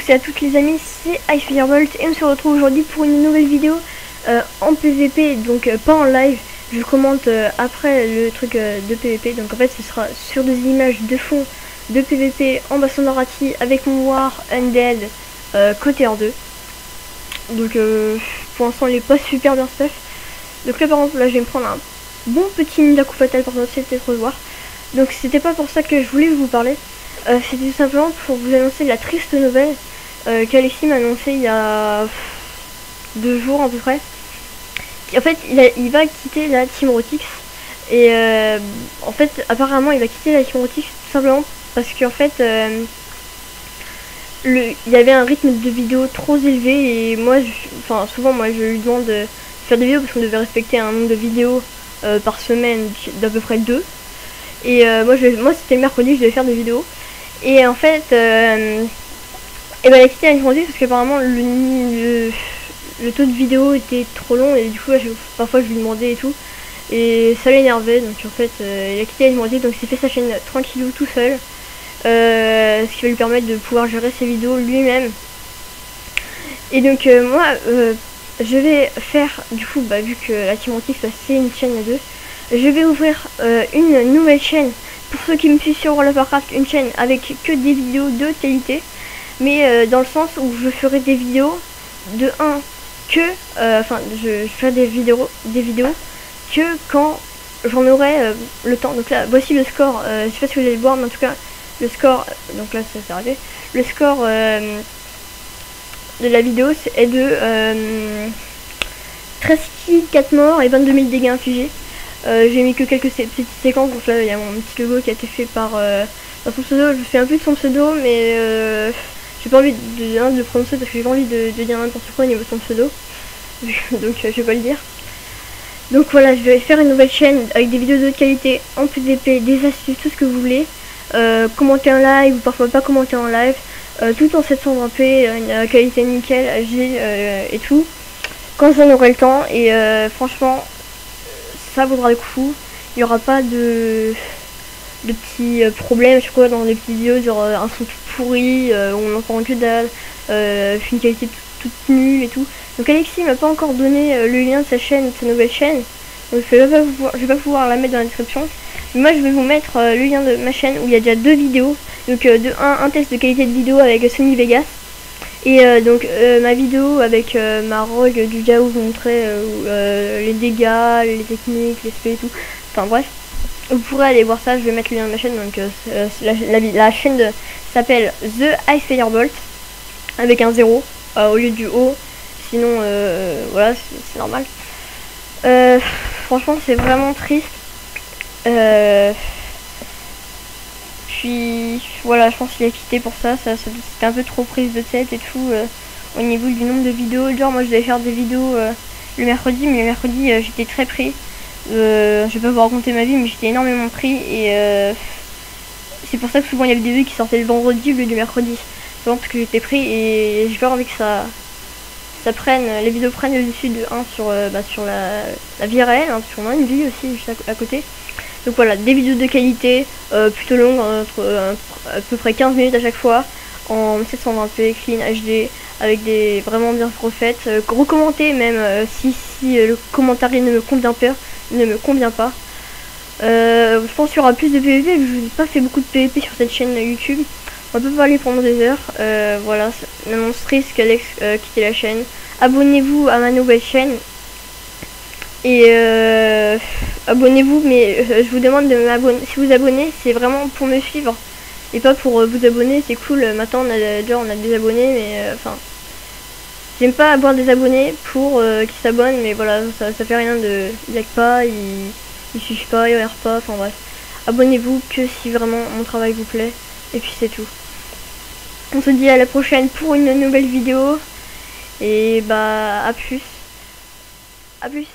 tous et à toutes les amis, c'est IceFirebolt et on se retrouve aujourd'hui pour une nouvelle vidéo en PVP, donc pas en live. Je commente après le truc de PVP, donc en fait ce sera sur des images de fond de PVP en bassin d'Arati avec mon War Undead côté R2. Donc pour l'instant il est pas super bien stuff. Donc là par exemple là je vais me prendre un bon petit nid à coup fatal pour peut-être revoir. Donc c'était pas pour ça que je voulais vous parler. C'était tout simplement pour vous annoncer la triste nouvelle qu'Alexis m'a annoncé il y a 2 jours à peu près. En fait il va quitter la Team Rotix. Et en fait apparemment il va quitter la Team Rotix tout simplement parce qu'en fait il y avait un rythme de vidéo trop élevé. Et moi souvent moi je lui demande de faire des vidéos parce qu'on devait respecter un nombre de vidéos par semaine d'à peu près 2. Et moi c'était le mercredi, je devais faire des vidéos. Et en fait, elle a quitté la Team Rotix parce qu'apparemment le taux de vidéo était trop long. Et du coup, parfois je lui demandais et tout. Et ça l'énervait. Donc en fait, il a quitté la Team Rotix. Donc il s'est fait sa chaîne tranquillou tout seul. Ce qui va lui permettre de pouvoir gérer ses vidéos lui-même. Et donc moi, je vais faire, du coup, vu que la Team Rotix c'est une chaîne à 2, je vais ouvrir une nouvelle chaîne. Pour ceux qui me suivent sur World of Warcraft, une chaîne avec que des vidéos de qualité, mais dans le sens où je ferai des vidéos de 1 que, je ferai des vidéos que quand j'en aurai le temps. Donc là, voici le score. Je sais pas si vous allez le voir, mais en tout cas, le score. Donc là, ça s'est arrêté. Le score de la vidéo est de 13 kills, 4 morts et 22 000 dégâts infligés. J'ai mis que quelques petites séquences, donc là il y a mon petit logo qui a été fait par son pseudo. Je me souviens plus de son pseudo, mais j'ai pas envie de le prononcer parce que j'ai pas envie de dire n'importe quoi au niveau de son pseudo. Donc je vais pas le dire. Donc voilà, je vais faire une nouvelle chaîne avec des vidéos de haute qualité en PVP, des astuces, tout ce que vous voulez. Commenter en live ou parfois pas commenter en live, tout en 720p, une qualité nickel, HD et tout. Quand j'en aurai le temps, et franchement ça vaudra le coup. Il n'y aura pas de petits problèmes, je crois, dans les petites vidéos, genre un son tout pourri, où on entend que dalle, une qualité toute nulle et tout. Donc Alexis m'a pas encore donné le lien de sa chaîne, de sa nouvelle chaîne, donc je vais pas pouvoir la mettre dans la description. Mais moi je vais vous mettre le lien de ma chaîne où il y a déjà 2 vidéos. Donc de un test de qualité de vidéo avec Sony Vegas. Et donc ma vidéo avec ma rogue du Jao, vous montrer les dégâts, les techniques, les spells et tout. Enfin bref, vous pourrez aller voir ça, je vais mettre le lien de ma chaîne. Donc la chaîne s'appelle The IceFirebolt avec un 0 au lieu du O. Sinon voilà, c'est normal. Franchement c'est vraiment triste. Puis voilà, je pense qu'il a quitté pour ça, c'était un peu trop prise de tête et tout au niveau du nombre de vidéos. Genre moi je devais faire des vidéos le mercredi, mais le mercredi j'étais très pris. Je vais pas vous raconter ma vie, mais j'étais énormément pris. Et c'est pour ça que souvent il y avait des vidéos qui sortaient le vendredi au lieu du mercredi. C'est vraiment parce que j'étais pris et j'ai pas envie que ça prenne, les vidéos prennent le dessus de 1 sur la vie réelle, hein, parce qu'on a une vie aussi juste à côté. Donc voilà, des vidéos de qualité, plutôt longues, à peu près 15 minutes à chaque fois, en 720p, clean, HD, avec des vraiment bien refaites. Recommentez même si le commentaire ne me convient pas. Je pense qu'il y aura plus de PVP, je n'ai pas fait beaucoup de PVP sur cette chaîne YouTube. On peut parler pendant des heures. Voilà, l'annonce triste qu'Alex quittait la chaîne. Abonnez-vous à ma nouvelle chaîne. Et abonnez-vous, mais je vous demande de m'abonner. Si vous abonnez, c'est vraiment pour me suivre et pas pour vous abonner. C'est cool, maintenant on a des abonnés, mais j'aime pas avoir des abonnés pour qui s'abonnent, mais voilà, ça fait rien de like pas, ils suivent pas, ils regardent pas, enfin bref. Abonnez-vous que si vraiment mon travail vous plaît, et puis c'est tout. On se dit à la prochaine pour une nouvelle vidéo, et à plus. À plus.